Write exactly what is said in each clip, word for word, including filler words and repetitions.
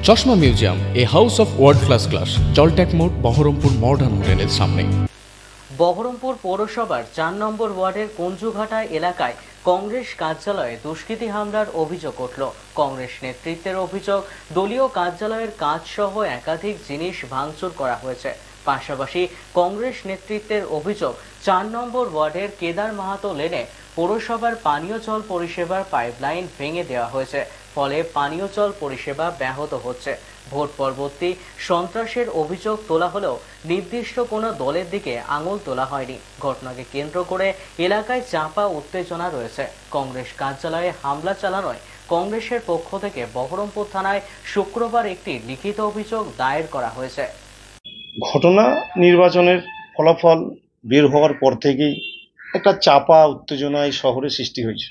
চশমা museum, a house of world class class, জলট্যাক মোড়, বহরমপুর মডার্ন হোটেলের সামনে। বহরমপুর পৌরসভার চার নম্বর ওয়ার্ডের কঞ্জুঘাটা এলাকায় কংগ্রেস কার্যালয়ে দুষ্কৃতী হামলার অভিযোগ উঠল। কংগ্রেস নেতৃত্বের অভিযোগ, দলীয় কার্যালয়ের কাজ সহ একাধিক জিনিস ভাঙচুর করা হয়েছে। পাশাপাশি কংগ্রেস নেতৃত্বের অভিযোগ, চার নম্বর ওয়ার্ডের কেদার মাহাতো লেনে পৌরসভার পানীয় জল পরিষেবার পাইপলাইন ভেঙে দেওয়া হয়েছে, ফলে পানীয় জল পরিষেবা ব্যাহত হচ্ছে। ভোট পরবর্তী সন্ত্রাসের অভিযোগ তোলা হলেও নির্দিষ্ট কোনো দলের দিকে আঙুল তোলা হয়নি। ঘটনাকে কেন্দ্র করে এলাকায় চাপা উত্তেজনা রয়েছে। কংগ্রেস কার্যালয়ে হামলা চালানোয় কংগ্রেসের পক্ষ থেকে বহরমপুর থানায় শুক্রবার একটি লিখিত অভিযোগ দায়ের করা হয়েছে। ঘটনা নির্বাচনের ফলাফল বের হওয়ার পর থেকেই একটা চাপা উত্তেজনা এই শহরে সৃষ্টি হয়েছে।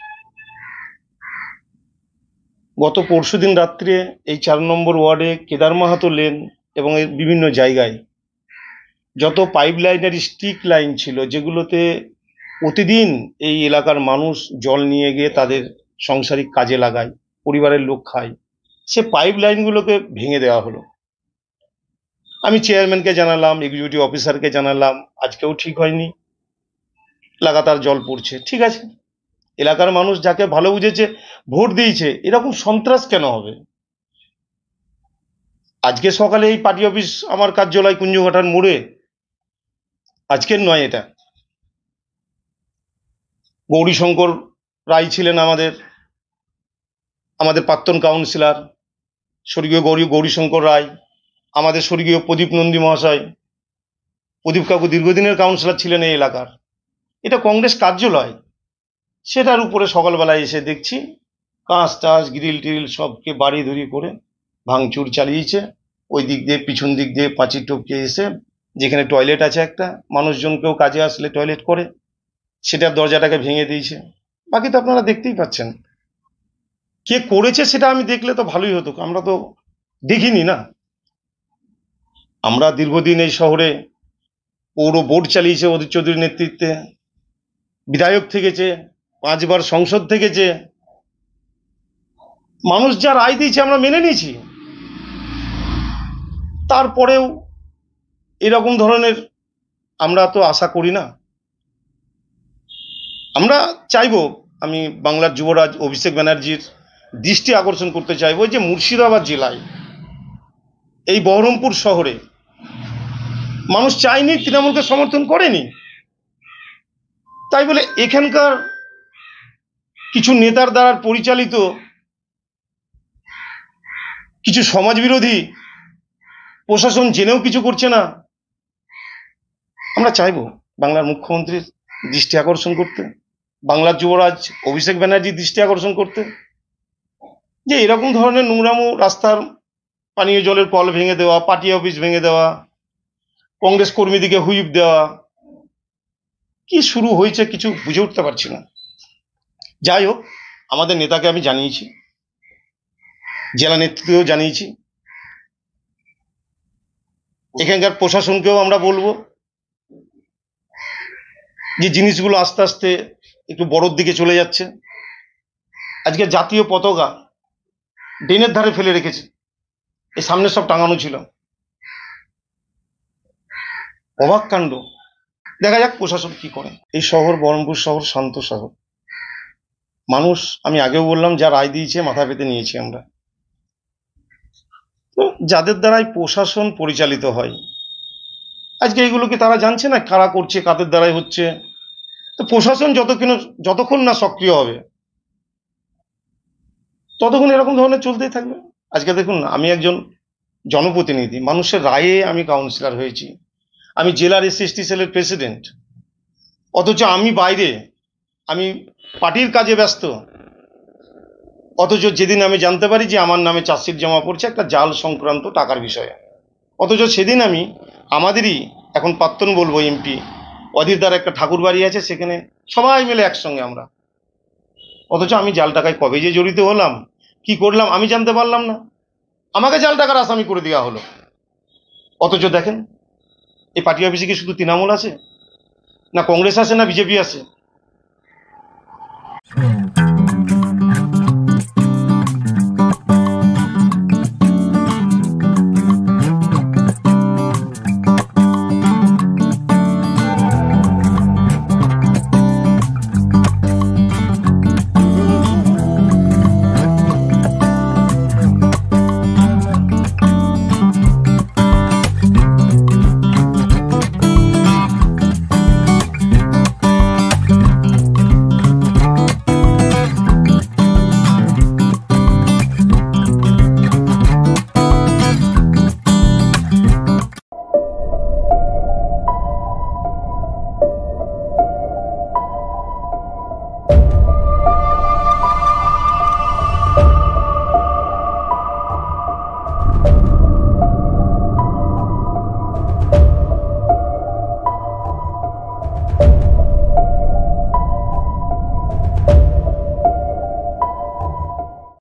গত পরশুদিন রাত্রে এই চার নম্বর ওয়ার্ডে কেদার মাহাতো লেন এবং এর বিভিন্ন জায়গায় যত পাইপ লাইনের স্টিক লাইন ছিল, যেগুলোতে প্রতিদিন এই এলাকার মানুষ জল নিয়ে গিয়ে তাদের সাংসারিক কাজে লাগায়, পরিবারের লোক খায়, সে পাইপ লাইনগুলোকে ভেঙে দেওয়া হলো। আমি চেয়ারম্যানকে জানালাম, এক্সিকিউটিভ অফিসারকে জানালাম, আজকেও ঠিক হয়নি, লাগাতার জল পড়ছে। ঠিক আছে, এলাকার মানুষ যাকে ভালো বুঝেছে ভোট দিয়েছে, এরকম সন্ত্রাস কেন হবে? আজকে সকালে এই পার্টি অফিস আমার কার্যালয় কুঞ্জঘাটার মোড়ে, আজকের নয় এটা, গৌরীশঙ্কর রায় ছিলেন আমাদের আমাদের প্রাক্তন কাউন্সিলর, স্বর্গীয় গৌরী গৌরীশঙ্কর রায়, আমাদের স্বর্গীয় প্রদীপ নন্দী মহাশয়, প্রদীপ কাকু দীর্ঘদিনের কাউন্সিলর ছিলেন এই এলাকার। এটা কংগ্রেস কার্যালয়, সেটার উপরে সকালবেলায় এসে দেখছি কাঁচ টাচ গ্রিল টিল সবকে বাড়ি ধরি করে ভাঙচুর চালিয়েছে। ওই দিক দিয়ে পিছন দিক দিয়ে পাঁচির টপকে এসে, যেখানে টয়লেট আছে একটা, মানুষজনকেও কাজে আসলে টয়লেট করে, সেটার দরজাটাকে ভেঙে দিয়েছে। বাকি তো আপনারা দেখতেই পাচ্ছেন। কে করেছে সেটা আমি দেখলে তো ভালোই হতো, আমরা তো দেখিনি না। আমরা দীর্ঘদিন এই শহরে পৌর বোর্ড চালিয়েছে অধীর চৌধুরীর নেতৃত্বে, বিধায়ক থেকেছে, পাঁচবার সংসদ থেকেছে, মানুষ যা রায় দিয়েছে আমরা মেনে নিয়েছি। তারপরেও এরকম ধরনের আমরা তো আশা করি না। আমরা চাইব, আমি বাংলার যুবরাজ অভিষেক ব্যানার্জির দৃষ্টি আকর্ষণ করতে চাইব যে মুর্শিদাবাদ জেলায় এই বহরমপুর শহরে মানুষ চায়নি, তৃণমূলকে সমর্থন করেনি, তাই বলে এখানকার কিছু নেতার দ্বারা পরিচালিত কিছু সমাজবিরোধী প্রশাসন জেনেও কিছু করছে না। আমরা চাইব বাংলার মুখ্যমন্ত্রীর দৃষ্টি আকর্ষণ করতে, বাংলার যুবরাজ অভিষেক ব্যানার্জির দৃষ্টি আকর্ষণ করতে, যে এরকম ধরনের নোংরামো, রাস্তার পানীয় জলের কল ভেঙে দেওয়া, পার্টি অফিস ভেঙে দেওয়া, কংগ্রেস কর্মীদিকে হুইপ দেওয়া, কি শুরু হয়েছে কিছু বুঝে উঠতে পারছি না। যাই হোক, আমাদের নেতাকে আমি জানিয়েছি, জেলা নেতৃত্বেও জানিয়েছি, এখানকার প্রশাসনকেও আমরা বলবো যে জিনিসগুলো আস্তে আস্তে একটু বড়োর দিকে চলে যাচ্ছে। আজকে জাতীয় পতাকা ড্রেনের ধারে ফেলে রেখেছে, এই সামনে সব টাঙানো ছিল, অবাক কাণ্ড। দেখা যাক প্রশাসন কি করে। এই শহর বহরমপুর শহর শান্ত শহর, মানুষ, আমি আগেও বললাম, যা রায় দিয়েছে মাথা পেতে নিয়েছি আমরা। তো যাদের দ্বারাই প্রশাসন পরিচালিত হয়, আজকে এইগুলোকে তারা জানছে না কারা করছে, কাদের দ্বারাই হচ্ছে। তো প্রশাসন যতক্ষণ যতক্ষণ না সক্রিয় হবে ততক্ষণ এরকম ধরনের চলতেই থাকবে। আজকে দেখুন না, আমি একজন জনপ্রতিনিধি, মানুষের রায়ে আমি কাউন্সিলর হয়েছি, আমি জেলার এসসি এসটি সেলের প্রেসিডেন্ট, অথচ আমি বাইরে, আমি পার্টির কাজে ব্যস্ত। অথচ যেদিন আমি জানতে পারি যে আমার নামে চার্জশিট জমা পড়ছে একটা জাল সংক্রান্ত টাকার বিষয়ে, অথচ সেদিন আমি আমাদেরই এখন প্রাক্তন বলবো এমপি অধীরদার একটা ঠাকুর বাড়ি আছে, সেখানে সবাই মিলে একসঙ্গে আমরা, অথচ আমি জাল টাকায় কবে যে জড়িত হলাম, কি করলাম আমি জানতে পারলাম না, আমাকে জাল টাকার আসামি করে দেওয়া হলো। অথচ দেখেন, এই পার্টি অফিসে কি শুধু তৃণমূল আছে, না কংগ্রেস আছে, না বিজেপি আছে?